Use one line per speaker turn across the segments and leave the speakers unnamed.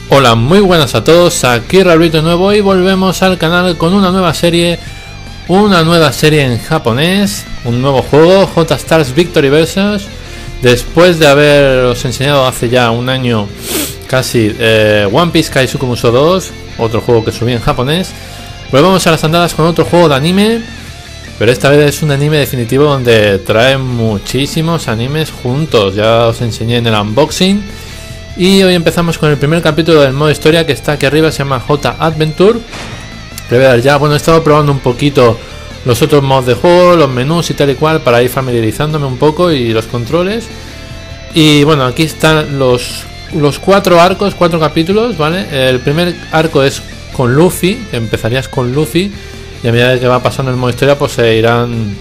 Hola, muy buenas a todos, aquí Raulito nuevo y volvemos al canal con una nueva serie en japonés, un nuevo juego, J-Stars Victory Versus. Después de haberos enseñado hace ya un año casi One Piece Kaisuku Musou 2, otro juego que subí en japonés, volvemos a las andadas con otro juego de anime, pero esta vez es un anime definitivo donde trae muchísimos animes juntos. Ya os enseñé en el unboxing. Y hoy empezamos con el primer capítulo del modo historia que está aquí arriba, se llama J Adventure. Ya, bueno, he estado probando un poquito los otros modos de juego, los menús y tal y cual, para ir familiarizándome un poco y los controles. Y bueno, aquí están los 4 arcos, 4 capítulos, ¿vale? El primer arco es con Luffy, que empezarías con Luffy, y a medida que va pasando el modo historia, pues se irán...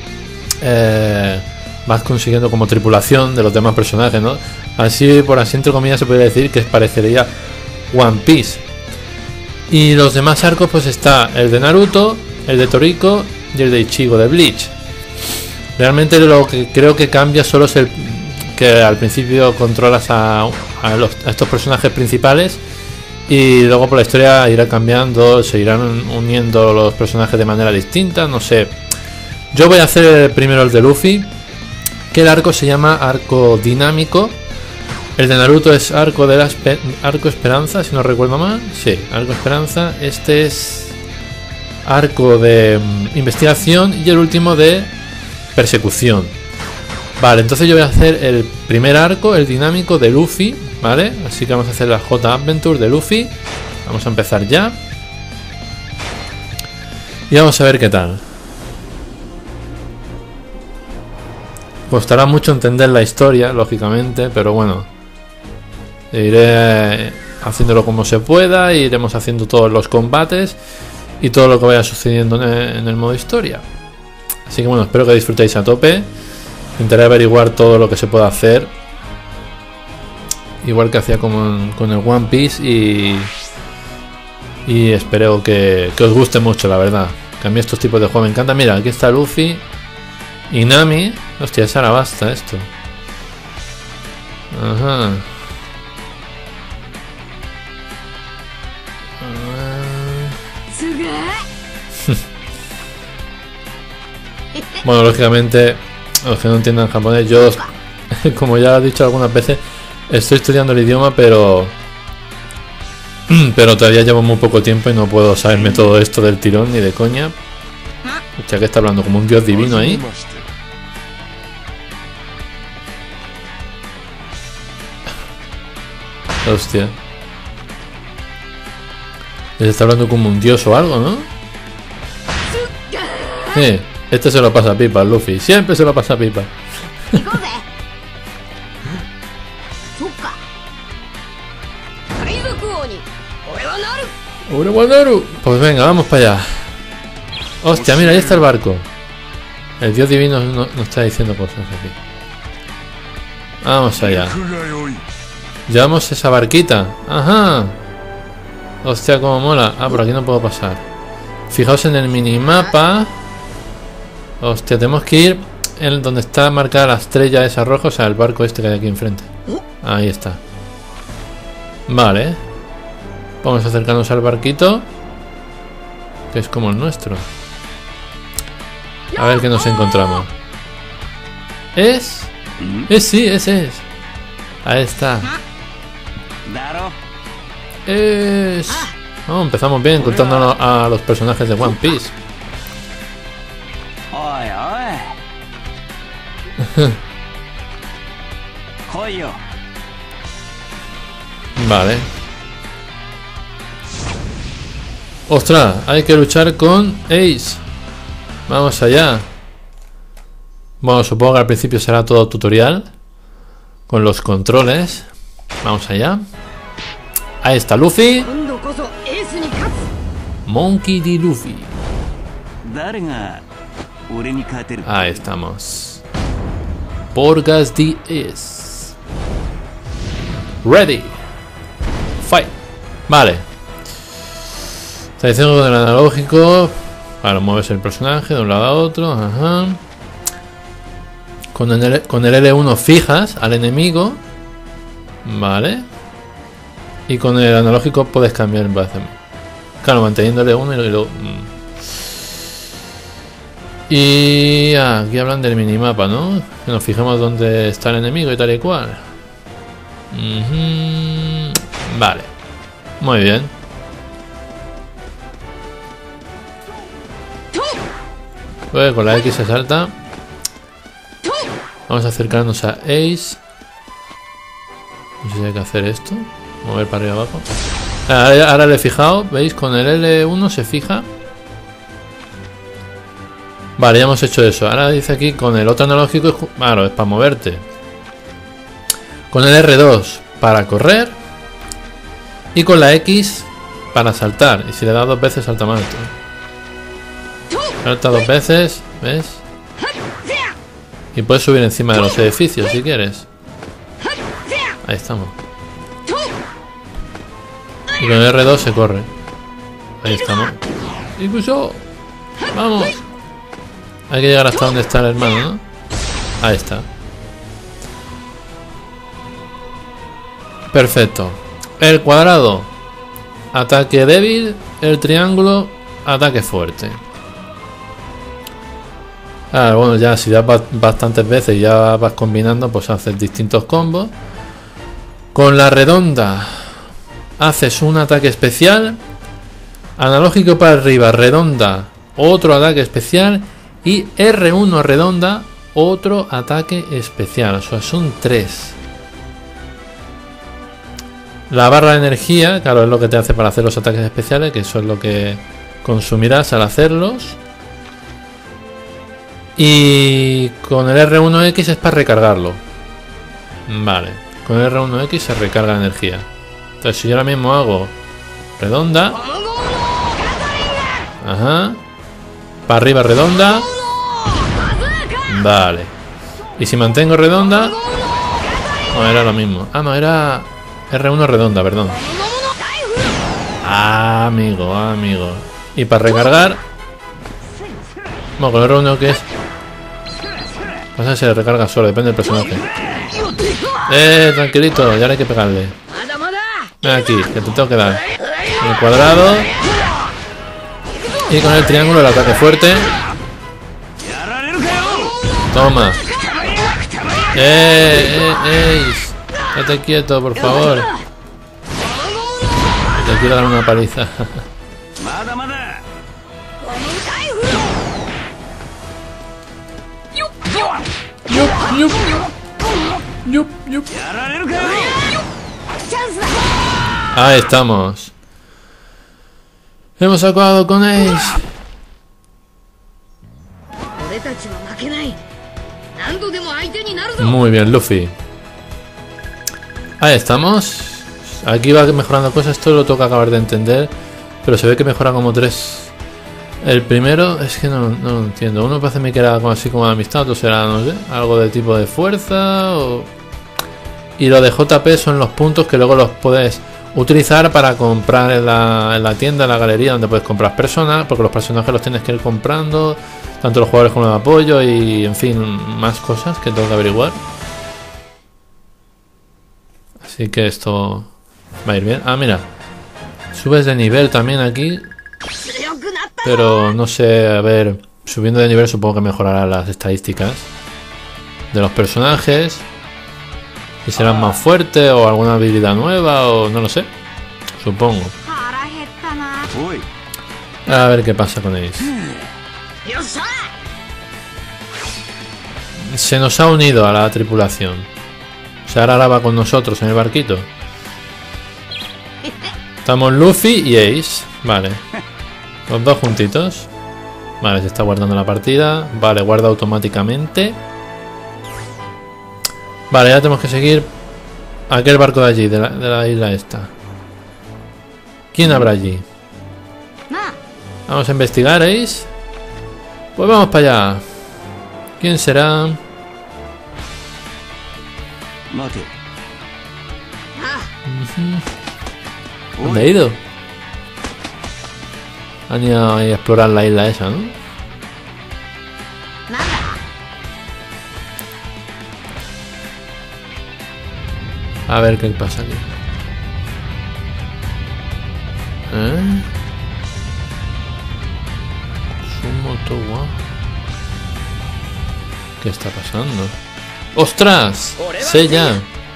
vas consiguiendo como tripulación de los demás personajes, ¿no? Así, por así entre comillas, se podría decir que parecería One Piece. Y los demás arcos, pues está el de Naruto, el de Toriko y el de Ichigo de Bleach. Realmente lo que creo que cambia solo es el que al principio controlas a estos personajes principales, y luego por la historia irá cambiando, se irán uniendo los personajes de manera distinta, no sé. Yo voy a hacer primero el de Luffy, que el arco se llama arco dinámico. El de Naruto es arco esperanza, si no recuerdo mal. Sí, arco esperanza. Este es arco de investigación y el último de persecución. Vale, entonces yo voy a hacer el primer arco, el dinámico de Luffy, ¿vale? Así que vamos a hacer la J Adventure de Luffy. Vamos a empezar ya. Y vamos a ver qué tal. Costará mucho entender la historia, lógicamente, pero bueno, iré haciéndolo como se pueda, iremos haciendo todos los combates y todo lo que vaya sucediendo en el modo historia. Así que bueno, espero que disfrutéis a tope. Intentaré averiguar todo lo que se pueda hacer, igual que hacía con el One Piece, y espero que os guste mucho, la verdad. Que a mí estos tipos de juegos me encantan. Mira, aquí está Luffy y Nami. Hostia, es Arabasta esto. Ajá. Bueno, lógicamente, los que no entiendan japonés, yo, como ya he dicho algunas veces, estoy estudiando el idioma, pero todavía llevo muy poco tiempo y no puedo saberme todo esto del tirón ni de coña. Hostia, que está hablando como un dios divino ahí. Hostia. Les está hablando como un dios o algo, ¿no? Sí, este se lo pasa a pipa, Luffy. Siempre se lo pasa a pipa. Pues venga, vamos para allá. Hostia, mira, ahí está el barco. El dios divino nos está diciendo cosas aquí. Vamos allá. Llevamos esa barquita. Ajá. Hostia, como mola. Ah, por aquí no puedo pasar. Fijaos en el minimapa. Hostia, tenemos que ir en donde está marcada la estrella esa roja. O sea, el barco este que hay aquí enfrente. Ahí está. Vale. Vamos a acercarnos al barquito, que es como el nuestro. A ver qué nos encontramos. Sí, ese es. Ahí está. Oh, empezamos bien contándonos a los personajes de One Piece. Vale. Ostras, hay que luchar con Ace. Vamos allá. Bueno, supongo que al principio será todo tutorial con los controles. Vamos allá. Ahí está Luffy. Monkey D. Luffy. Ahí estamos. Porgas D. Ace. Ready. Fight. Vale. Está diciendo con el analógico. Ahora mueves el personaje de un lado a otro. Ajá. Con el L1 fijas al enemigo. Vale. Y con el analógico puedes cambiar en base. Claro, manteniéndole uno y luego... Y aquí hablan del minimapa, ¿no? Que nos fijemos dónde está el enemigo y tal y cual. Vale. Muy bien. Pues con la X se salta. Vamos a acercarnos a Ace. No sé si hay que hacer esto. Mover para arriba abajo. Ahora le he fijado. ¿Veis? Con el L1 se fija. Vale, ya hemos hecho eso. Ahora dice aquí con el otro analógico. Claro, es para moverte. Con el R2 para correr. Y con la X para saltar. Y si le da 2 veces salta más alto. Salta 2 veces. ¿Ves? Y puedes subir encima de los edificios si quieres. Ahí estamos. Y con el R2 se corre. Ahí estamos. Incluso. Vamos. Hay que llegar hasta donde está el hermano, ¿no? Ahí está. Perfecto. El cuadrado. Ataque débil. El triángulo. Ataque fuerte. Bueno, ya si das bastantes veces y ya vas combinando, pues haces distintos combos. Con la redonda haces un ataque especial. Analógico para arriba, redonda, otro ataque especial. Y R1 redonda, otro ataque especial. O sea, son 3. La barra de energía, claro, es lo que te hace para hacer los ataques especiales, que eso es lo que consumirás al hacerlos. Y con el R1X es para recargarlo. Vale, con el R1X se recarga la energía. Entonces si yo ahora mismo hago redonda. Ajá. Para arriba redonda. Vale. Y si mantengo redonda. No, era lo mismo. Ah, no, era R1 redonda, perdón. Amigo. Y para recargar. Bueno, con el R1 que es. Pasa que se recarga solo, depende del personaje. Tranquilito, ya no hay que pegarle. Ven aquí, que te tengo que dar. El cuadrado. Y con el triángulo el ataque fuerte. Toma. Ace. Estate quieto, por favor. Te quiero dar una paliza. Yup. Ahí estamos. Hemos acabado con Ace. Muy bien, Luffy. Ahí estamos. Aquí va mejorando cosas. Esto lo toca acabar de entender. Pero se ve que mejora como 3. El primero es que no lo entiendo. Uno parece que era como así como de amistad. Otro será, no sé, algo de tipo de fuerza. Y lo de JP son los puntos que luego los puedes utilizar para comprar en la tienda, en la galería, donde puedes comprar personas. Porque los personajes los tienes que ir comprando. Tanto los jugadores como los de apoyo. Y en fin, más cosas que tengo que averiguar. Así que esto va a ir bien. Ah, mira. Subes de nivel también aquí. Pero no sé, a ver. Subiendo de nivel supongo que mejorará las estadísticas de los personajes. Y serán más fuertes o alguna habilidad nueva o no lo sé. Supongo. A ver qué pasa con Ace. Se nos ha unido a la tripulación. O sea, ahora va con nosotros en el barquito. Estamos Luffy y Ace. Vale. Los dos juntitos. Vale, se está guardando la partida. Vale, guarda automáticamente. Vale, ya tenemos que seguir aquel barco de allí, de la isla esta. ¿Quién habrá allí? Vamos a investigar, Ace. Pues vamos para allá. ¿Quién será? ¿Dónde ha ido? Han ido a explorar la isla esa, ¿no? A ver qué pasa aquí. ¿Eh? Sumo Towa. ¿Qué está pasando? ¡Ostras! ¡Seiya!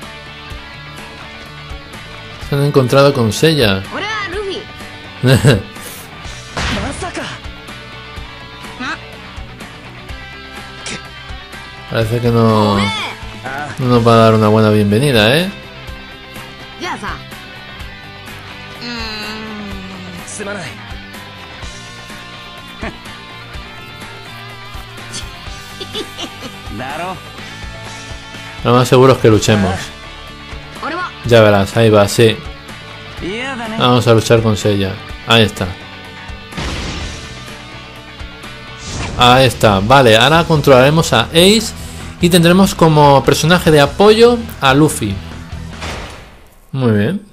Se han encontrado con Seiya. Parece que no nos va a dar una buena bienvenida, ¿eh? Lo más seguro es que luchemos. Ya verás, ahí va, sí. Vamos a luchar con Seiya. Ahí está. Ahí está. Vale, ahora controlaremos a Ace y tendremos como personaje de apoyo a Luffy. Muy bien.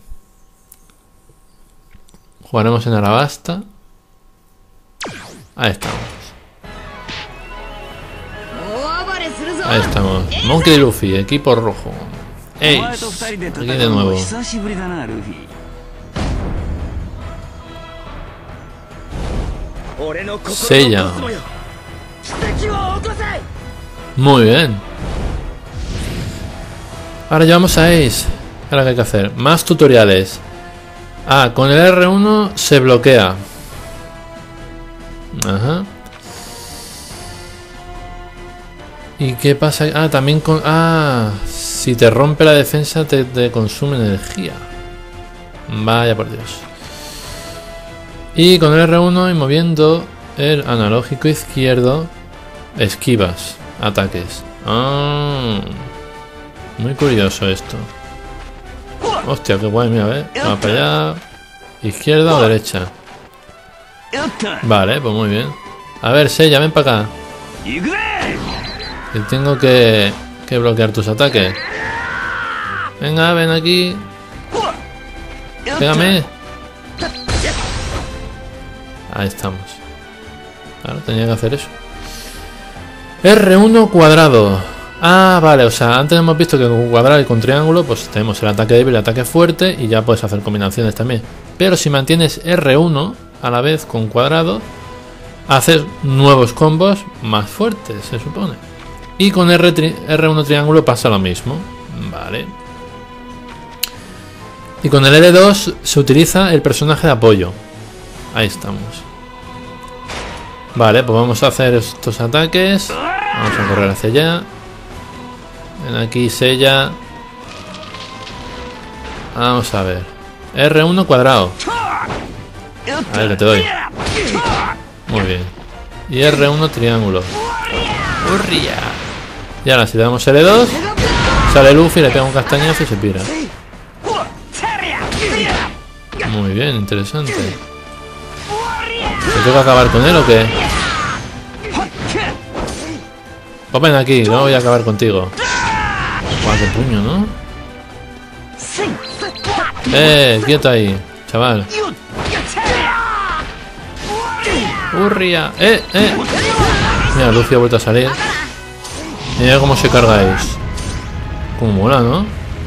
Jugaremos en Arabasta. Ahí estamos. Ahí estamos. Monkey y Luffy, equipo rojo. Ace, aquí de nuevo. Seiya. Muy bien. Ahora llevamos a Ace. Ahora qué hay que hacer. Más tutoriales. Ah, con el R1 se bloquea. Ajá. ¿Y qué pasa? Ah, también con... Ah, si te rompe la defensa te consume energía. Vaya por Dios. Y con el R1 y moviendo el analógico izquierdo esquivas ataques. Ah, muy curioso esto. Hostia, qué guay, mira, a ver. Vamos para allá. ¿Izquierda o derecha? Vale, pues muy bien. A ver, Seiya, ven para acá. Y tengo que bloquear tus ataques. Venga, ven aquí. Pégame. Ahí estamos. Claro, tenía que hacer eso. R1 cuadrado. Ah, vale, o sea, antes hemos visto que con cuadrado y con triángulo pues tenemos el ataque débil y el ataque fuerte y ya puedes hacer combinaciones también. Pero si mantienes R1 a la vez con cuadrado, haces nuevos combos más fuertes, se supone. Y con R1 triángulo pasa lo mismo. Vale. Y con el L2 se utiliza el personaje de apoyo. Ahí estamos. Vale, pues vamos a hacer estos ataques. Vamos a correr hacia allá. Ven aquí, Seiya. Vamos a ver. R1 cuadrado. A ver, que te doy. Muy bien. Y R1 triángulo. ¡Hurria! Y ahora si le damos L2, sale Luffy, le pega un castañazo y se pira. Muy bien, interesante. ¿Me toca acabar con él o qué? Pues ven aquí, no voy a acabar contigo. Guau, qué puño, ¿no? Quieto ahí, chaval. ¡Hurria! Mira, Luffy ha vuelto a salir. Mira cómo se cargáis. Como mola, ¿no?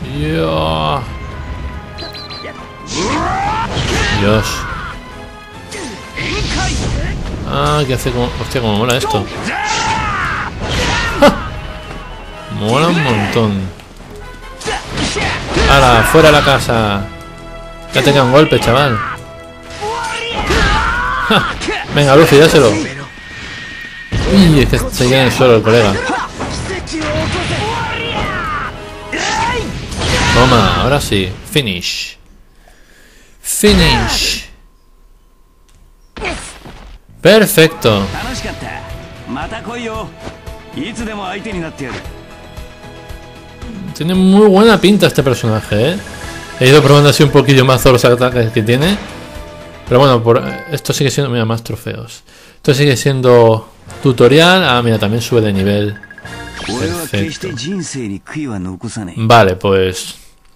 Dios. Ah, ¿qué hace? Hostia, como mola esto. ¡Ja! Mola un montón. ¡Hala! ¡Fuera de la casa! Ya tenga un golpe, chaval. ¡Ja! Venga, Luffy, dáselo. Uy, es que se queda en el suelo el colega. Toma, ahora sí. Finish. Finish. Perfecto. Tiene muy buena pinta este personaje, ¿eh? He ido probando así un poquillo más todos los ataques que tiene. Pero bueno, esto sigue siendo... Mira, más trofeos. Esto sigue siendo tutorial. Ah, mira, también sube de nivel. Perfecto. Vale, pues...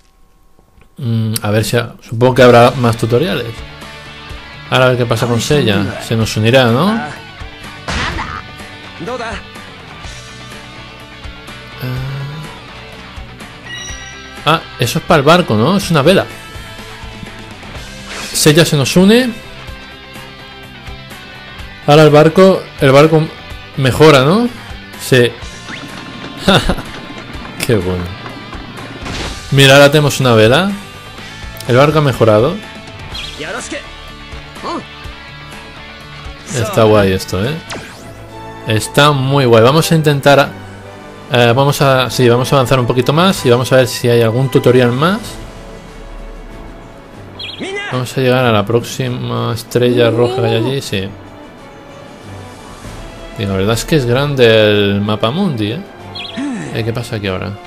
a ver si... Supongo que habrá más tutoriales. Ahora a ver qué pasa con Seiya. Se nos unirá, ¿no? Ah, eso es para el barco, ¿no? Es una vela. Seiya se nos une. Ahora el barco mejora, ¿no? Sí. Qué bueno. Mira, ahora tenemos una vela. El barco ha mejorado. Está guay esto, ¿eh? Está muy guay. Vamos a intentar... vamos a avanzar un poquito más y vamos a ver si hay algún tutorial más. Vamos a llegar a la próxima estrella roja que hay allí, sí. Y la verdad es que es grande el mapa mundi, ¿eh? ¿Qué pasa aquí ahora?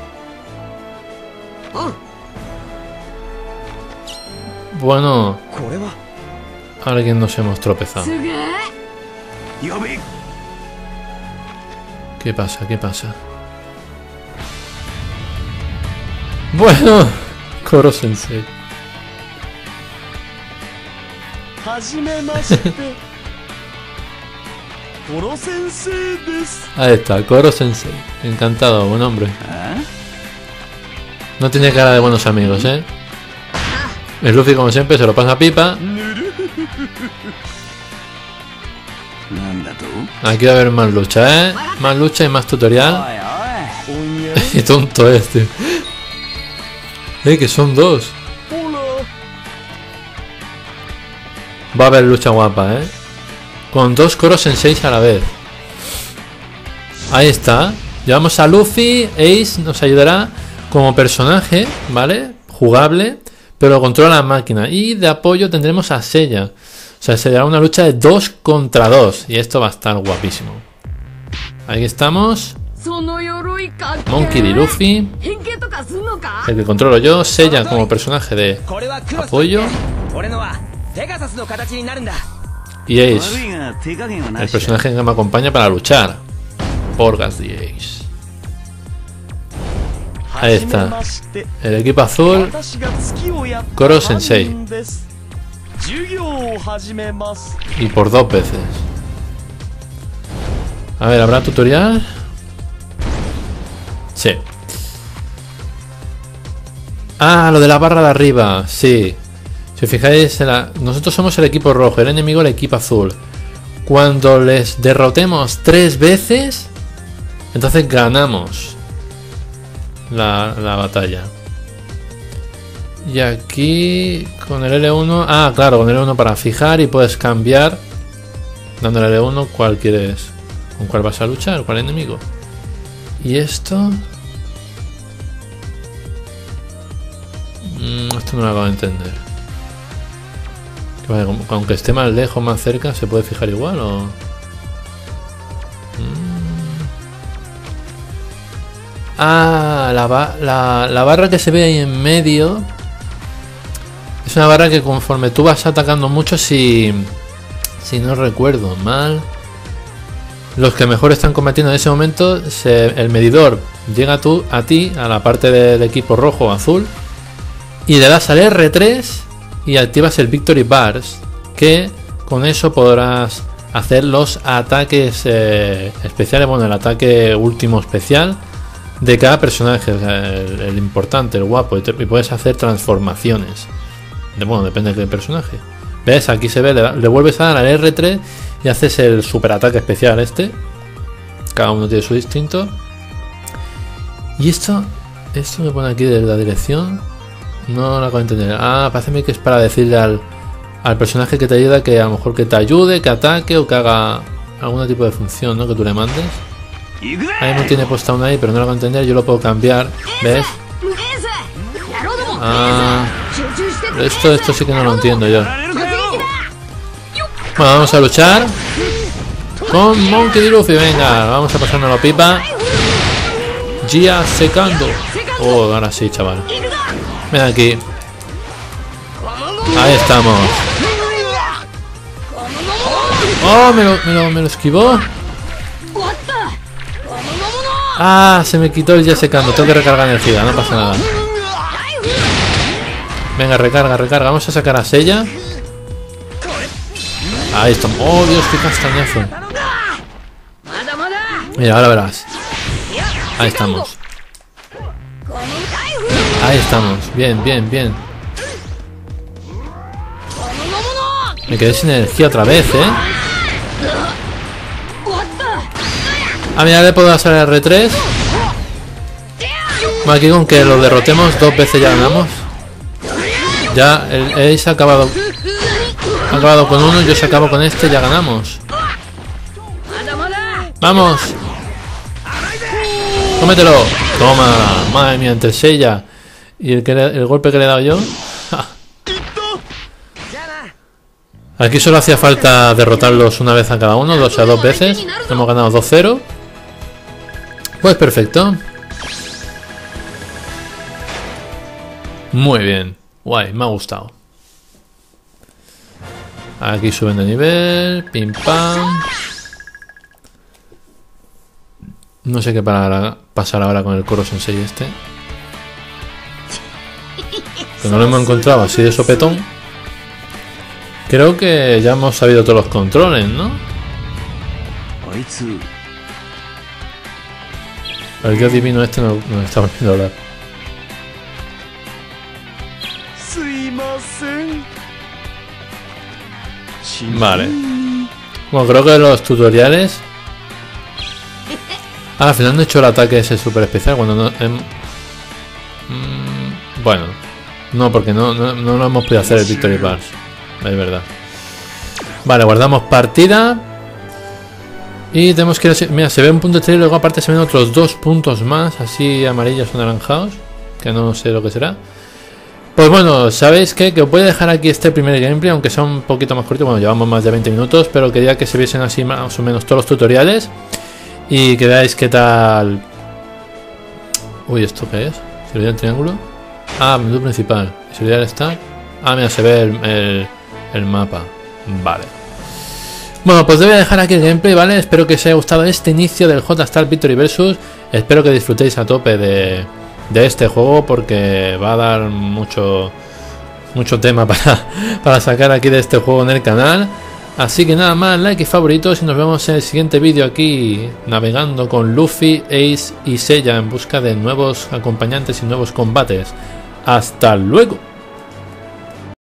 Bueno, alguien nos hemos tropezado. ¿Qué pasa? ¿Qué pasa? Bueno, Koro Sensei. Ahí está, Koro Sensei. Encantado, buen hombre. No tiene cara de buenos amigos, ¿eh? El Luffy, como siempre, se lo pasa pipa. Aquí va a haber más lucha, ¿eh? Más lucha y más tutorial. Y tonto este. Que son dos. Va a haber lucha guapa, ¿eh? Con dos Koro Senseis a la vez. Ahí está. Llevamos a Luffy. Ace nos ayudará como personaje, ¿vale? Jugable. Pero controla la máquina. Y de apoyo tendremos a Seiya. O sea, será una lucha de 2 contra 2. Y esto va a estar guapísimo. Ahí estamos. Monkey D. Luffy. El que controlo yo. Seiya como personaje de apoyo. Y Ace, el personaje que me acompaña para luchar. Porgas de Ace. Ahí está. El equipo azul. Koro Sensei. Y por 2 veces. A ver, ¿habrá tutorial? Sí. Ah, lo de la barra de arriba. Sí. Si os fijáis, nosotros somos el equipo rojo, el enemigo el equipo azul. Cuando les derrotemos 3 veces, entonces ganamos la batalla. Y aquí con el L1... Ah, claro, con el L1 para fijar y puedes cambiar dándole al L1 cuál quieres, con cuál vas a luchar, cuál enemigo. Y esto... esto no lo acabo de entender. Aunque esté más lejos, más cerca, ¿se puede fijar igual o...? Ah, la barra que se ve ahí en medio es una barra que conforme tú vas atacando mucho, si no recuerdo mal, los que mejor están combatiendo en ese momento, el medidor llega a ti, a la parte del equipo rojo o azul, y le das al R3 y activas el Victory Bars, que con eso podrás hacer los ataques especiales, bueno, el ataque último especial de cada personaje, el importante, el guapo, y puedes hacer transformaciones. Bueno, depende del personaje. ¿Ves? Aquí se ve, le vuelves a dar al R3 y haces el super ataque especial este. Cada uno tiene su distinto. Y esto que pone aquí de la dirección, no lo acabo de entender. Ah, parece que es para decirle al personaje que te ayuda que a lo mejor que te ayude, que ataque o que haga algún tipo de función, ¿no? Que tú le mandes. Ahí no tiene puesta una ahí, pero no lo acabo de entender. Yo lo puedo cambiar, ¿ves? Ah, esto sí que no lo entiendo yo. Bueno, vamos a luchar con Monkey D. Luffy. Venga, vamos a pasárnoslo pipa. Gia secando. Oh, ahora sí, chaval. Ven aquí. Ahí estamos. Oh, me lo esquivó. Ah, se me quitó el ya secando. Tengo que recargar energía, no pasa nada. Venga, recarga. Vamos a sacar a Seiya. Ahí estamos. Oh, Dios, qué castañazo. Mira, ahora verás. Ahí estamos. Ahí estamos. Bien. Me quedé sin energía otra vez, Ah, mira, le puedo hacer el R3. Bueno, aquí con que lo derrotemos 2 veces ya ganamos. Ya el Ace ha acabado con uno, yo se acabo con este, ya ganamos. ¡Vamos! ¡Cómetelo! ¡Toma! Madre mía, entre Seiya y el golpe que le he dado yo. ¡Ja! Aquí solo hacía falta derrotarlos una vez a cada uno, o sea, 2 veces. Hemos ganado 2-0. Pues perfecto. Muy bien. Guay, me ha gustado. Aquí suben de nivel. Pim pam. No sé qué pasar ahora con el Koro Sensei este. Que no lo hemos encontrado así de sopetón. Creo que ya hemos sabido todos los controles, ¿no? El dios divino este no está volviendo a hablar. Vale. Bueno, creo que los tutoriales... Ah, al final no he hecho el ataque ese super especial cuando no... Bueno. No, porque no lo hemos podido hacer el Victory Pass. Es verdad. Vale, guardamos partida. Y tenemos que ir... Mira, se ve un punto estrella y luego aparte se ven otros 2 puntos más. Así amarillos o anaranjados. Que no sé lo que será. Pues bueno, ¿sabéis qué? Que os voy a dejar aquí este primer gameplay, aunque sea un poquito más corto. Bueno, llevamos más de 20 minutos, pero quería que se viesen así más o menos todos los tutoriales. Y que veáis qué tal... Uy, ¿esto qué es? ¿Se olvida el triángulo? Ah, menú principal. ¿Se olvida el start? Ah, mira, se ve el mapa. Vale. Bueno, pues os voy a dejar aquí el gameplay, ¿vale? Espero que os haya gustado este inicio del J-Star Victory Versus. Espero que disfrutéis a tope de este juego, porque va a dar mucho tema para sacar aquí de este juego en el canal. Así que nada más, like y favoritos, y nos vemos en el siguiente vídeo aquí navegando con Luffy, Ace y Seiya en busca de nuevos acompañantes y nuevos combates. ¡Hasta luego!